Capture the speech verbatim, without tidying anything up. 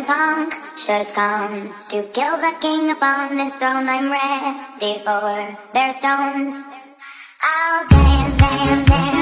punctures comes to kill the king upon his throne. I'm ready for their stones. I'll dance, dance, dance.